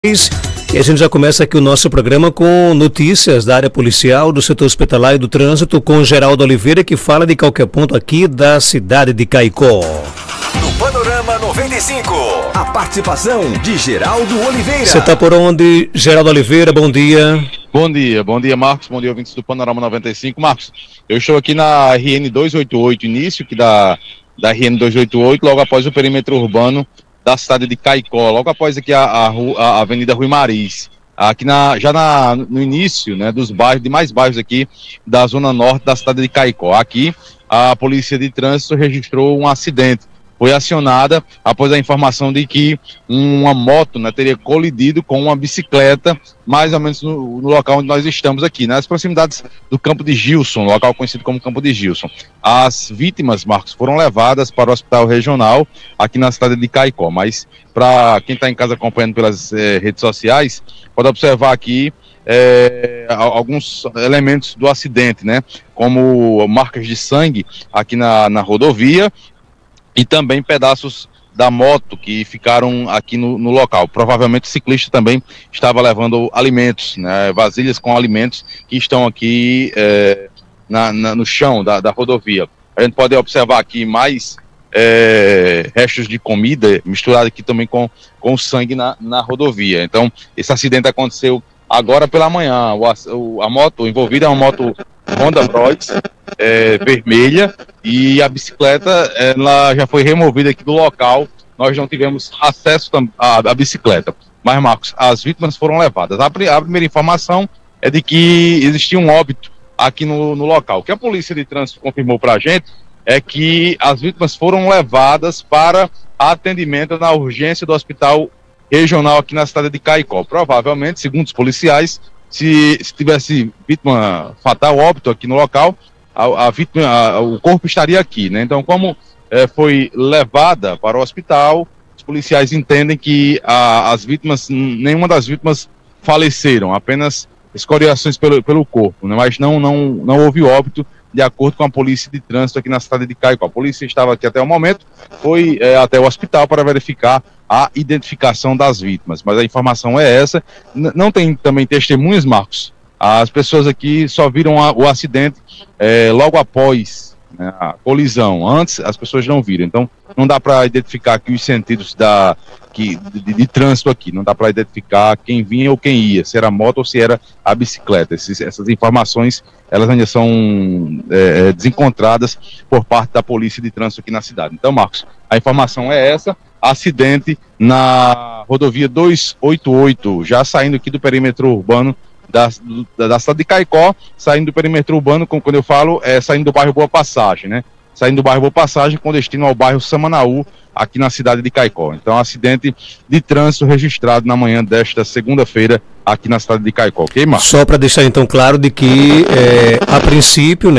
E a gente já começa aqui o nosso programa com notícias da área policial, do setor hospitalar e do trânsito, com Geraldo Oliveira, que fala de qualquer ponto aqui da cidade de Caicó. No Panorama 95, a participação de Geraldo Oliveira. Você está por onde, Geraldo Oliveira? Bom dia. Bom dia Marcos, bom dia ouvintes do Panorama 95. Marcos, eu estou aqui na RN 288, início que da RN 288, logo após o perímetro urbano da cidade de Caicó, logo após aqui a Avenida Rui Mariz, aqui no início, né, dos bairros, de mais bairros aqui da zona norte da cidade de Caicó. Aqui a polícia de trânsito registrou um acidente, foi acionada após a informação de que uma moto, né, teria colidido com uma bicicleta, mais ou menos no local onde nós estamos aqui, nas proximidades do Campo de Gilson, local conhecido como Campo de Gilson. As vítimas, Marcos, foram levadas para o hospital regional aqui na cidade de Caicó, mas para quem está em casa acompanhando pelas redes sociais, pode observar aqui alguns elementos do acidente, né, como marcas de sangue aqui na rodovia, e também pedaços da moto que ficaram aqui no local. Provavelmente o ciclista também estava levando alimentos, né, vasilhas com alimentos que estão aqui no chão da rodovia. A gente pode observar aqui mais restos de comida misturado aqui também com sangue na rodovia. Então, esse acidente aconteceu agora pela manhã. A moto envolvida é uma moto Honda Bros, vermelha, e a bicicleta ela já foi removida aqui do local. Nós não tivemos acesso à bicicleta. Mas, Marcos, as vítimas foram levadas. A primeira informação é de que existia um óbito aqui no local. O que a polícia de trânsito confirmou para a gente é que as vítimas foram levadas para atendimento na urgência do hospital regional aqui na cidade de Caicó. Provavelmente, segundo os policiais, se tivesse vítima fatal, óbito aqui no local, o corpo estaria aqui, né? Então, como foi levada para o hospital, os policiais entendem que nenhuma das vítimas faleceram, apenas escoriações pelo corpo, né? Mas não houve óbito, de acordo com a polícia de trânsito aqui na cidade de Caicó. A polícia estava aqui até o momento, foi até o hospital para verificar a identificação das vítimas, mas a informação é essa. Não tem também testemunhas, Marcos. As pessoas aqui só viram o acidente logo após, né, a colisão. Antes as pessoas não viram, então não dá para identificar aqui os sentidos de trânsito aqui, não dá para identificar quem vinha ou quem ia, se era a moto ou se era a bicicleta. Essas informações, elas ainda são desencontradas por parte da polícia de trânsito aqui na cidade. Então, Marcos, a informação é essa: acidente na rodovia 288, já saindo aqui do perímetro urbano da cidade de Caicó, saindo do perímetro urbano, quando eu falo, saindo do bairro Boa Passagem, né? Saindo do bairro Boa Passagem com destino ao bairro Samanaú, aqui na cidade de Caicó. Então, acidente de trânsito registrado na manhã desta segunda-feira aqui na cidade de Caicó, ok, Marcos? Só para deixar então claro de que a princípio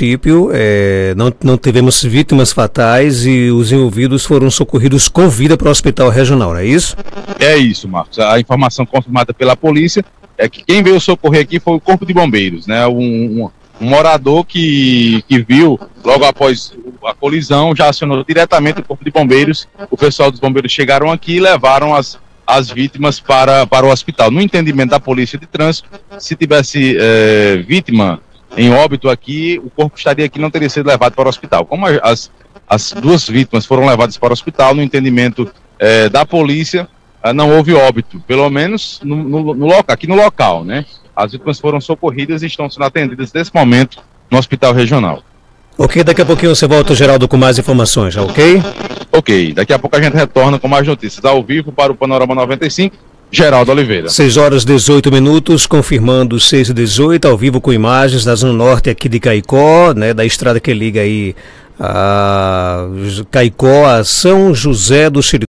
não tivemos vítimas fatais e os envolvidos foram socorridos com vida para o hospital regional, não é isso? É isso, Marcos. A informação confirmada pela polícia é que quem veio socorrer aqui foi o Corpo de Bombeiros, né? Um morador que viu logo após a colisão já acionou diretamente o Corpo de Bombeiros. O pessoal dos bombeiros chegaram aqui e levaram as vítimas para o hospital. No entendimento da polícia de trânsito, se tivesse vítima em óbito aqui, o corpo estaria aqui e não teria sido levado para o hospital. Como as duas vítimas foram levadas para o hospital, no entendimento da polícia, não houve óbito, pelo menos aqui no local, né? As vítimas foram socorridas e estão sendo atendidas nesse momento no hospital regional. Ok, daqui a pouquinho você volta, Geraldo, com mais informações, já ok? Ok, daqui a pouco a gente retorna com mais notícias ao vivo para o Panorama 95, Geraldo Oliveira. 6h18, confirmando 6h18, ao vivo com imagens da Zona Norte aqui de Caicó, né, da estrada que liga aí a Caicó a São José do Chiriquó.